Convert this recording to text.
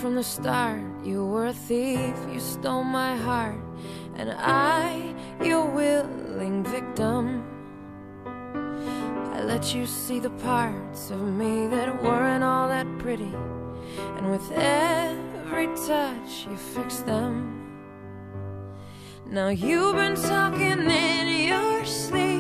from the start. You were a thief, you stole my heart, and I, your willing victim. I let you see the parts of me that weren't all that pretty, and with every touch you fixed them. Now you've been talking in your sleep,